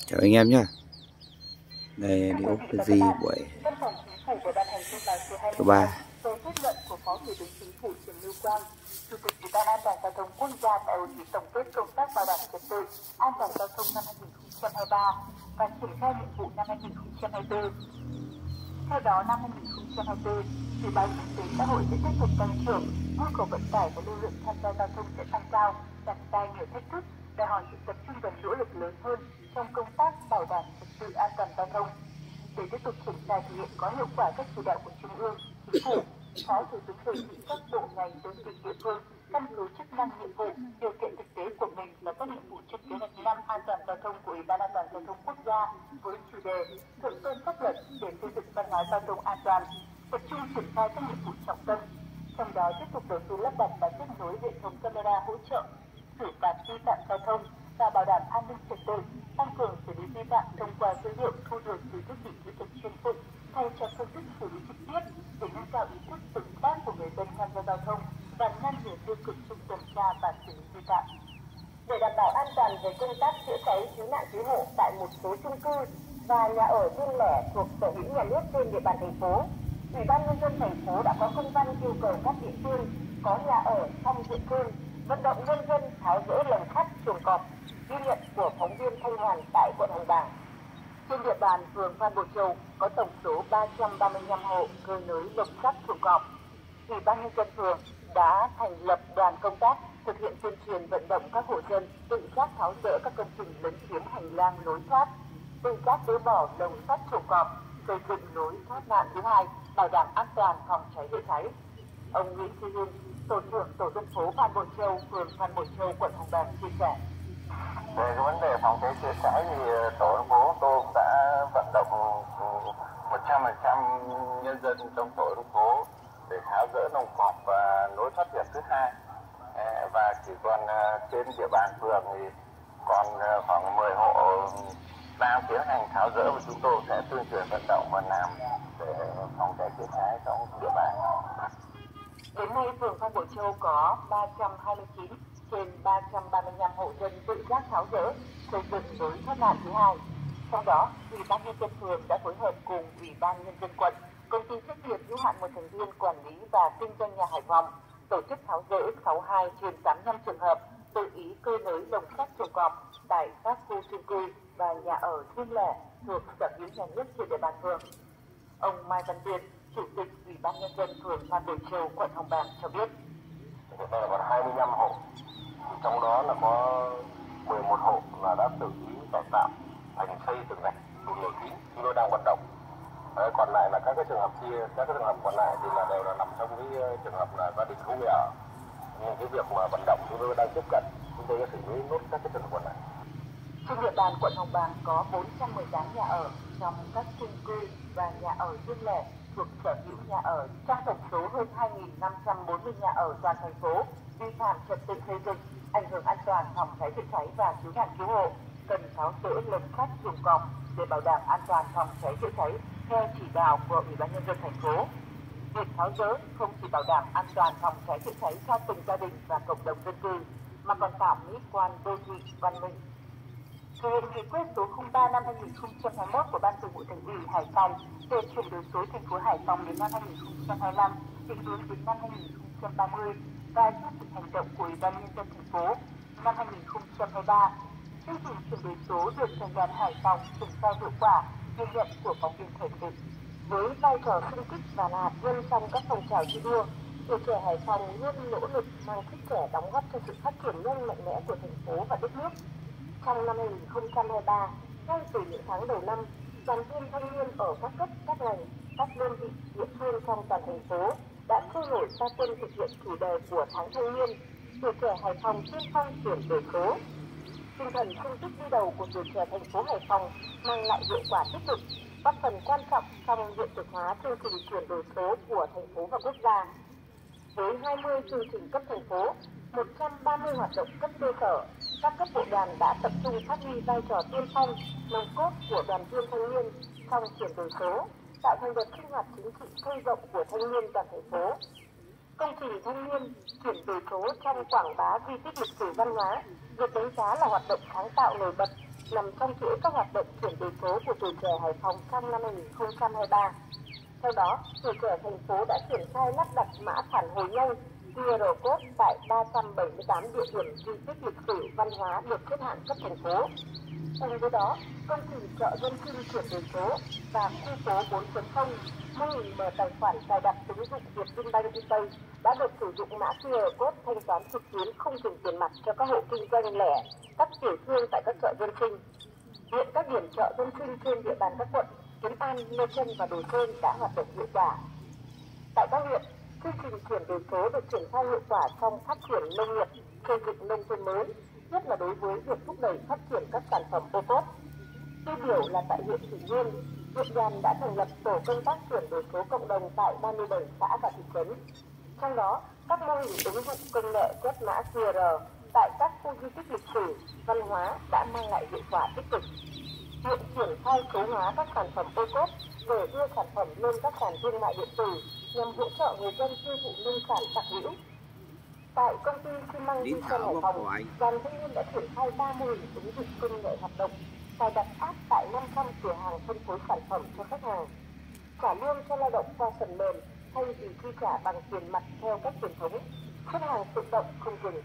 Chào anh em nhé. Đây điếu cái gì buổi thứ ba. Về kết luận của Phó Thủ tướng Chính phủ Trần Lưu Quang, Chủ tịch Ủy ban An toàn giao thông quốc gia tại hội nghị tổng kết công tác bảo đảm trật tự an toàn giao thông năm 2023 và triển khai nhiệm vụ năm 2024. Theo đó, năm 2024, dự báo kinh tế xã hội sẽ tiếp tục tăng trưởng, nhu cầu vận tải và lưu lượng tham gia giao thông sẽ tăng cao, đặt ra nhiều thách thức, đòi hỏi sự tập trung và nỗ lực lớn hơn trong công tác bảo đảm trật tự an toàn giao thông. Để tiếp tục triển khai thực hiện có hiệu quả các chỉ đạo của Trung ương, Chính phủ, Phó Thủ tướng đề nghị các bộ ngành, đơn vị địa phương căn cứ chức năng, nhiệm vụ, điều kiện thực tế của mình và các nhiệm vụ trong kế hoạch năm an toàn giao thông của Ủy ban An toàn giao thông quốc gia với chủ đề thượng tôn pháp luật để xây dựng văn hóa giao thông an toàn, tập trung triển khai các nhiệm vụ trọng tâm. Trong đó tiếp tục đầu tư lắp đặt và kết nối hệ thống camera hỗ trợ xử phạt vi phạm giao thông và bảo đảm an ninh trật tự, tăng cường xử lý vi phạm thông qua dữ liệu thu được từ thiết bị kỹ thuật chuyên dụng thay cho phương thức xử lý trực tiếp để nâng cao ý thức tự giác của người dân tham gia giao thông và ngăn ngừa tiêu cực trong tuần tra và xử lý vi phạm. Để đảm bảo an toàn về công tác chữa cháy, cứu nạn cứu hộ tại một số chung cư và nhà ở riêng lẻ thuộc sở hữu nhà nước trên địa bàn thành phố, Ủy ban Nhân dân thành phố đã có công văn yêu cầu các địa phương có nhà ở trong diện cư vận động nhân dân tháo dỡ lồng sắt chuồng cọp. Ghi nhận của phóng viên Thanh Hoàn tại quận Hồng Bàng. Trên địa bàn phường Phan Bội Châu có tổng số 335 hộ cơi nới lồng sắt chuồng cọp. Ủy ban Nhân dân phường đã thành lập đoàn công tác thực hiện tuyên truyền vận động các hộ dân tự giác tháo dỡ các công trình lấn chiếm hành lang lối thoát, tự giác dỡ bỏ lồng sắt chuồng cọp, xây dựng lối thoát nạn thứ hai, bảo đảm an toàn phòng cháy chữa cháy. Ông Nguyễn Phi Hương, tổ trưởng tổ dân phố Phan Bội Châu, phường Phan Bội Châu, quận Hồng Bàng chia sẻ. Về cái vấn đề phòng cháy chữa cháy thì tổ dân phố tôi cũng đã vận động 100% nhân dân trong tổ dân phố để tháo dỡ lồng cọp và lối thoát hiểm thứ hai. Và chỉ còn trên địa bàn phường thì còn khoảng 10 hộ đang tiến hành tháo dỡ và chúng tôi sẽ tuyên truyền vận động và làm để phòng cháy chữa cháy trong địa bàn. Đến nay, phường Phan Bội Châu có 329 trên 335 hộ dân tự giác tháo dỡ, xây dựng lối thoát nạn thứ hai. Trong đó, Ủy ban Nhân dân phường đã phối hợp cùng Ủy ban Nhân dân quận, công ty trách nhiệm hữu hạn một thành viên quản lý và kinh doanh nhà Hải Phòng tổ chức tháo dỡ 62 trên 85 trường hợp tự ý cơi nới lồng sắt chuồng cọp tại các khu chung cư và nhà ở riêng lẻ thuộc sở hữu nhà nước trên địa bàn phường. Ông Mai Văn Tuyên, Chủ tịch Ủy ban Nhân dân phường Phan Bội Châu, quận Hồng Bàng cho biết. Hiện nay là còn 25 hộ, trong đó là có 11 hộ là đã tự ý cải tạo thành xây tường gạch đủ lồi kín, chúng tôi đang vận động. Còn lại là các cái trường hợp kia, các cái trường hợp còn lại thì là đều là nằm trong cái trường hợp là gia đình không người ở. Nhưng cái việc mà vận động chúng tôi đang tiếp cận, chúng tôi sẽ xử lý nốt các cái trường hợp còn lại. Trên địa bàn quận Hồng Bàng có 418 nhà ở trong các chung cư và nhà ở riêng lẻ thuộc sở hữu nhà ở trong tổng số hơn 2.540 nhà ở toàn thành phố vi phạm trật tự xây dựng, ảnh hưởng an toàn phòng cháy chữa cháy và cứu nạn cứu hộ, cần tháo dỡ lồng sắt chuồng cọp để bảo đảm an toàn phòng cháy chữa cháy theo chỉ đạo của Ủy ban Nhân dân thành phố. Việc tháo dỡ không chỉ bảo đảm an toàn phòng cháy chữa cháy cho từng gia đình và cộng đồng dân cư, mà còn tạo mỹ quan đô thị văn minh. Thực hiện nghị quyết số 03 năm 2021 của Ban Thường vụ Thành ủy Hải Phòng về chuyển đổi số thành phố Hải Phòng đến năm 2025, định hướng đến năm 2030 và chương trình hành động của Ủy ban Nhân dân thành phố năm 2023. Chương trình chuyển đổi số được Thành đoàn Hải Phòng triển khai hiệu quả, ghi nhận của phóng viên thời sự. Với vai trò xung kích và là hạt nhân trong các phong trào thi đua, tuổi trẻ Hải Phòng luôn nỗ lực mang sức trẻ đóng góp cho sự phát triển nhanh mạnh mẽ của thành phố và đất nước. Trong năm 2023, ngay từ những tháng đầu năm, đoàn viên thanh niên ở các cấp, các ngành, các đơn vị, địa phương trong toàn thành phố đã sôi nổi ra quân thực hiện chủ đề của tháng thanh niên, tuổi trẻ Hải Phòng tiên phong chuyển đổi số. Tinh thần xung kích đi đầu của tuổi trẻ thành phố Hải Phòng mang lại hiệu quả tích cực, góp phần quan trọng trong hiện thực hóa chương trình chuyển đổi số của thành phố và quốc gia. Với 20 chương trình cấp thành phố, 130 hoạt động cấp cơ sở, các cấp bộ đoàn đã tập trung phát huy vai trò tiên phong, nòng cốt của đoàn viên thanh niên trong chuyển đổi số, tạo thành đợt sinh hoạt chính trị sâu rộng của thanh niên toàn thành phố. Công trình thanh niên chuyển đổi số trong quảng bá di tích lịch sử văn hóa được đánh giá là hoạt động sáng tạo nổi bật, nằm trong chuỗi các hoạt động chuyển đổi số của tuổi trẻ Hải Phòng trong năm 2023. Theo đó, tuổi trẻ thành phố đã triển khai lắp đặt mã phản hồi nhanh QR code tại 378 địa điểm di tích lịch sử văn hóa được xếp hạng cấp thành phố. Cùng với đó, công trình chợ dân sinh chuyển đổi số và khu phố 4.0 mô hình mở tài khoản cài đặt ứng dụng Vietinbank ePay đã được sử dụng mã QR code thanh toán trực tuyến không dùng tiền mặt cho các hộ kinh doanh lẻ, các tiểu thương tại các chợ dân sinh. Hiện các điểm chợ dân sinh trên địa bàn các quận Kiến An, Lê Chân và Đồ Sơn đã hoạt động hiệu quả. Tại các huyện, chương trình chuyển đổi số được triển khai hiệu quả trong phát triển nông nghiệp, xây dựng nông thôn mới, nhất là đối với việc thúc đẩy phát triển các sản phẩm ô cốp. Tiêu biểu là tại huyện Thủy Nguyên, huyện đoàn đã thành lập tổ công tác chuyển đổi số cộng đồng tại 37 xã và thị trấn. Trong đó, các mô hình ứng dụng công nghệ quét mã QR tại các khu di tích lịch sử, văn hóa đã mang lại hiệu quả tích cực. Huyện triển khai số hóa các sản phẩm ô cốp để đưa sản phẩm lên các sàn thương mại điện tử nhằm hỗ trợ người dân tiêu thụ nông sản đặc hữu. Tại công ty xi măng Di Sơn Hải Phòng, đoàn thanh niên đã triển khai 3 mô hình ứng dụng công nghệ hoạt động, cài đặt app tại 500 cửa hàng phân phối sản phẩm cho khách hàng, trả lương cho lao động qua phần mềm thay vì chi trả bằng tiền mặt theo cách truyền thống, khách hàng tự động không dừng.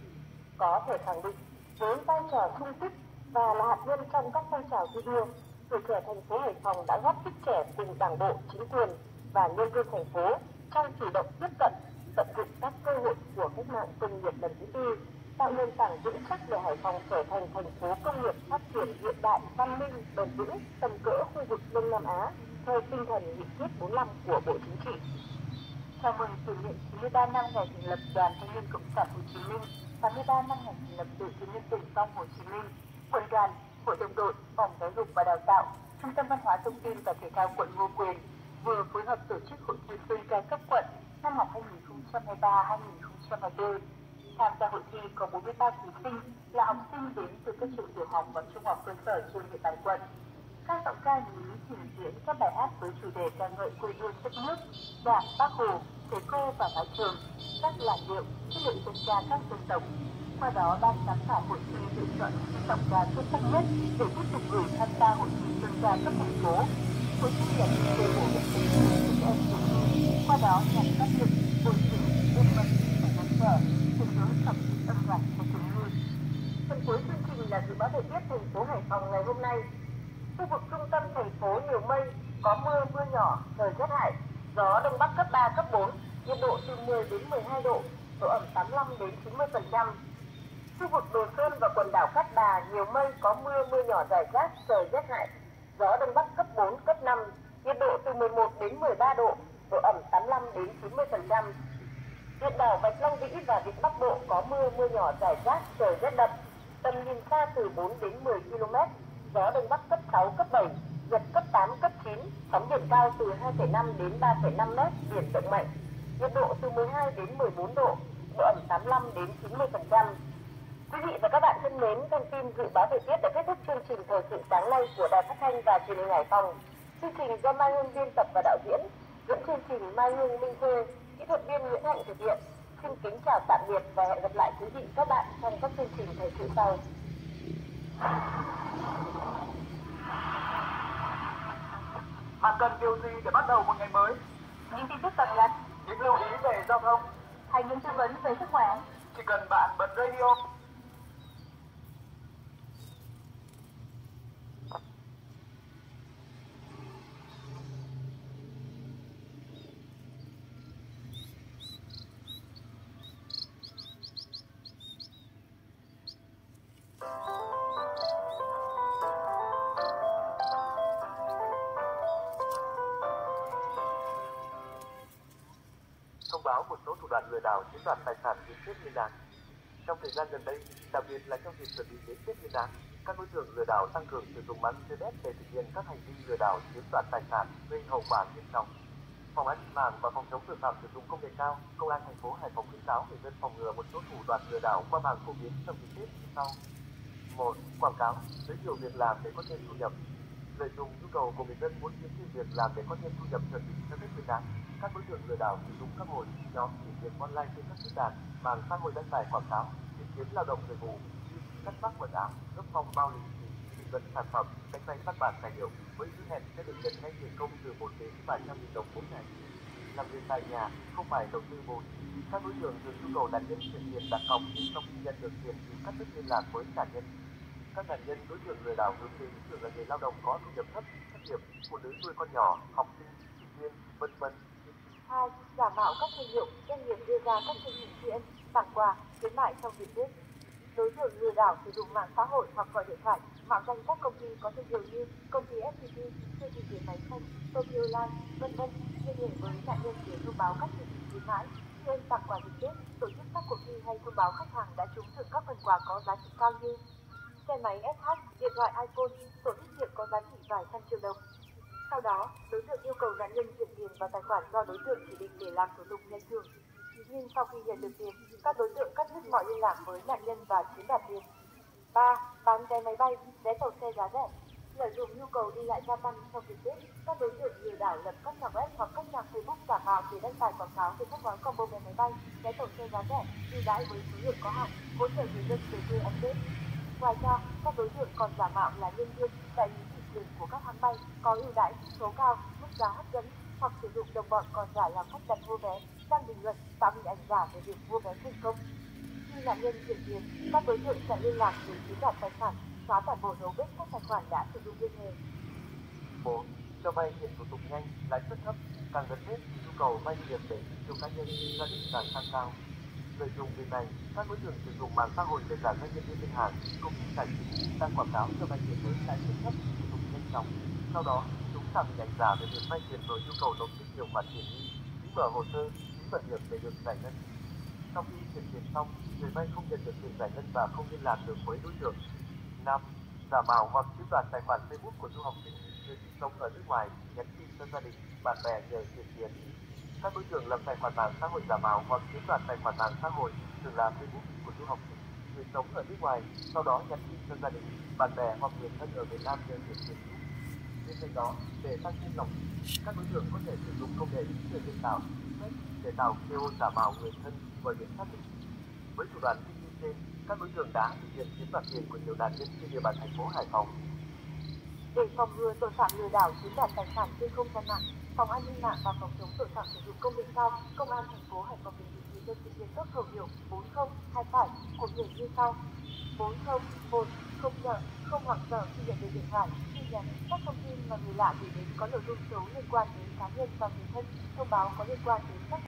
Có thể khẳng định với vai trò sung kích và là hạt nhân trong các phong trào thi đua, tuổi trẻ thành phố Hải Phòng đã góp sức trẻ cùng Đảng bộ, chính quyền và nhân dân thành phố trong chủ động tiếp cận, tận dụng các cơ hội của cách mạng công nghiệp lần thứ tư, tạo nền tảng vững chắc để Hải Phòng trở thành thành phố công nghiệp phát triển hiện đại, văn minh, bền vững, tầm cỡ khu vực Đông Nam Á theo tinh thần nghị quyết 45 của Bộ Chính trị. Chào mừng kỷ niệm 93 năm ngày thành lập Đoàn Thanh niên Cộng sản Hồ Chí Minh, 83 năm ngày thành lập Đội Thanh niên Tiền phong Hồ Chí Minh, Quận đoàn, Hội đồng đội, Phòng Giáo dục và Đào tạo, Trung tâm Văn hóa Thông tin và Thể thao quận Ngô Quyền vừa phối hợp tổ chức hội thi sinh ca cấp quận năm học 2023-2024. Tham gia hội thi có 43 thí sinh là học sinh đến từ các trường tiểu học và trung học cơ sở trên địa bàn quận. Các giọng ca nhí trình diễn các bài hát với chủ đề ca ngợi quê hương đất nước, Đảng, Bác Hồ, thầy cô và mái trường, các làn điệu, chất lượng dân ca các dân tộc. Qua đó, ban giám khảo hội thi lựa chọn những giọng ca xuất sắc nhất để tiếp tục gửi tham gia hội thi dân ca cấp thành phố. Hội thi là dịp để bổ ích tình yêu cho các em thiếu nhi. Qua đó nhằm phát hiện, bồi dưỡng, ươm mầm và ngăn trở, định hướng thẩm mỹ âm nhạc cho thiếu nhi. Phần cuối chương trình là dự báo thời tiết thành phố Hải Phòng ngày hôm nay. Khu vực trung tâm thành phố nhiều mây, có mưa, mưa nhỏ, trời rét hại, gió đông bắc cấp 3, cấp 4, nhiệt độ từ 10 đến 12 độ, độ ẩm 85 đến 90%. Khu vực Đồ Sơn và quần đảo Cát Bà nhiều mây, có mưa, mưa nhỏ rải rác, trời rét hại, gió đông bắc cấp 4, cấp 5, nhiệt độ từ 11 đến 13 độ, độ ẩm 85 đến 90%. Huyện đảo Bạch Long Vĩ và Vịnh Bắc Bộ có mưa, mưa nhỏ rải rác, trời rét đậm, tầm nhìn xa từ 4 đến 10 km, gió đông bắc cấp 6, cấp 7, giật cấp 8, cấp 9, sóng biển cao từ 2,5 đến 3,5 mét, biển động mạnh, nhiệt độ từ 12 đến 14 độ, độ ẩm 85 đến 90%. Quý vị và các bạn thân mến, thông tin dự báo thời tiết đã kết thúc chương trình thời sự sáng nay của Đài Phát thanh và Truyền hình Hải Phòng. Chương trình do Mai Hương biên tập và đạo diễn, dẫn chương trình Mai Hương, Minh Thư, kỹ thuật viên Nguyễn Hạnh thực hiện. Xin kính chào tạm biệt và hẹn gặp lại quý vị các bạn trong các chương trình thời sự sau. Bạn cần điều gì để bắt đầu một ngày mới? Những tin tức cập nhật, Những lưu ý về giao thông, hay những tư vấn về sức khỏe. chỉ cần bạn bật radio. Thông báo một số thủ đoạn lừa đảo chiếm đoạt tài sản dịp Tết Nguyên đán. Trong thời gian gần đây, đặc biệt là trong dịp chuẩn bị đến Tết Nguyên đán, các đối tượng lừa đảo tăng cường sử dụng mạng internet để thực hiện các hành vi lừa đảo chiếm đoạt tài sản gây hậu quả nghiêm trọng. Phòng an ninh mạng và phòng chống tội phạm sử dụng công nghệ cao, Công an thành phố Hải Phòng khuyến cáo người dân phòng ngừa một số thủ đoạn lừa đảo qua mạng phổ biến trong dịp Tết như sau: 1. Quảng cáo giới thiệu việc làm để có thêm thu nhập. Lợi dụng nhu cầu của người dân muốn kiếm thêm việc làm để có thêm thu nhập chuẩn bị cho Tết Nguyên đán, các đối tượng lừa đảo sử dụng các hội nhóm tìm việc online trên các diễn đàn, mạng xã hội đăng tải quảng cáo tìm kiếm lao động thời vụ như cắt tóc quần áo, gấp phong bao lì xì, dẫn sản phẩm, đánh dấu văn bản tài liệu với hứa hẹn sẽ được nhận ngay tiền công từ 1 đến vài trăm nghìn đồng mỗi ngày. Làm việc tại nhà không phải đầu tư vốn. Các đối tượng thường yêu cầu nạn nhân chuyển tiền đặt cọc, nhưng sau khi nhận được tiền thì cắt đứt liên lạc với nạn nhân. Các nạn nhân đối tượng lừa đảo hướng đến thường là người lao động có thu nhập thấp, thất nghiệp, phụ nữ nuôi con nhỏ, học sinh, sinh viên, vân vân. 2. Giả mạo các thương hiệu, doanh nghiệp đưa ra các chương trình tri ân, tặng quà, khuyến mại trong dịp Tết. Đối tượng lừa đảo sử dụng mạng xã hội hoặc gọi điện thoại mạo danh các công ty có thương hiệu như công ty FPT, siêu thị điện máy xanh, Tokyo Line, vân vân, liên hệ với nạn nhân để thông báo các chương trình khuyến mãi, tri ân tặng quà dịp Tết, tổ chức các cuộc thi hay thông báo khách hàng đã trúng thưởng các phần quà có giá trị cao như xe máy SH, điện thoại iPhone, sổ tiết kiệm có giá trị vài trăm triệu đồng. Sau đó, đối tượng yêu cầu nạn nhân chuyển tiền vào tài khoản do đối tượng chỉ định để làm thủ tục nhận thưởng. Nhưng sau khi nhận được tiền, các đối tượng cắt đứt mọi liên lạc với nạn nhân và chiếm đoạt tiền. 3. Bán vé máy bay, vé tàu xe giá rẻ. Lợi dụng nhu cầu đi lại gia tăng trong dịp Tết, các đối tượng lừa đảo lập các trang web hoặc các trang Facebook giả mạo để đăng tải quảng cáo về các gói combo vé máy bay, vé tàu xe giá rẻ, ưu đãi với số lượng có hạn, hỗ trợ người dân về quê ăn Tết. Ngoài ra, các đối tượng còn giả mạo là nhân viên, đại lý ủy quyền của các hãng bay có ưu đãi số cao, mức giá hấp dẫn, hoặc sử dụng đồng bọn còn giả làm khách đặt mua vé, đăng bình luận, tạo hình ảnh giả về việc mua vé thành công. Khi nạn nhân chuyển tiền, các đối tượng chặn liên lạc để chiếm đoạt tài sản, xóa toàn bộ dấu vết các tài khoản đã sử dụng liên hệ. 4. Cho vay tiền thủ tục nhanh, lãi suất thấp, càng gần Tết thì nhu cầu vay tiền để chi tiêu cá nhân, gia đình càng tăng cao. Lợi dụng việc này, các đối tượng sử dụng mạng xã hội để giả danh nhân viên ngân hàng, công ty tài chính đăng quảng cáo cho vay tiền với lãi suất thấp, thủ tục nhanh chóng. Sau đó, chúng tạo hình ảnh giả về việc vay tiền rồi yêu cầu nộp thêm nhiều khoản tiền như phí mở hồ sơ, phí bảo hiểm để được giải ngân. Sau khi chuyển tiền xong, người vay không nhận được tiền giải ngân và không liên lạc được với đối tượng. 5. Giả mạo hoặc chiếm đoạt tài khoản Facebook của du học sinh, người sinh sống ở nước ngoài, nhắn tin cho gia đình, bạn bè nhờ chuyển tiền. Các đối tượng lập tài khoản mạng xã hội giả mạo hoặc chiếm đoạt tài khoản mạng xã hội thường là Facebook của du học sinh, người sống ở nước ngoài, sau đó nhắn tin cho gia đình, bạn bè hoặc người thân ở Việt Nam nhờ chuyển tiền giúp. Bên cạnh đó, để tăng thêm lòng tin, các đối tượng có thể sử dụng công nghệ trí tuệ nhân tạo để tạo video giả mạo người thân gọi điện xác thực. Với thủ đoạn tinh vi trên, các đối tượng đã thực hiện chiếm đoạt tiền của nhiều nạn nhân trên địa bàn thành phố Hải Phòng. Để phòng ngừa tội phạm lừa đảo chiếm đoạt tài sản trên không gian mạng, Phòng An ninh mạng và Phòng chống tội phạm sử dụng công nghệ cao, Công an thành phố Hải Phòng đề nghị người dân thực hiện tốt khẩu hiệu 40 của biển như sau: 401 không sợ, không hoảng sợ khi nhận được điện thoại, tin nhắn, các thông tin mà người lạ gửi đến có nội dung xấu liên quan đến cá nhân và người thân, thông báo có liên quan đến các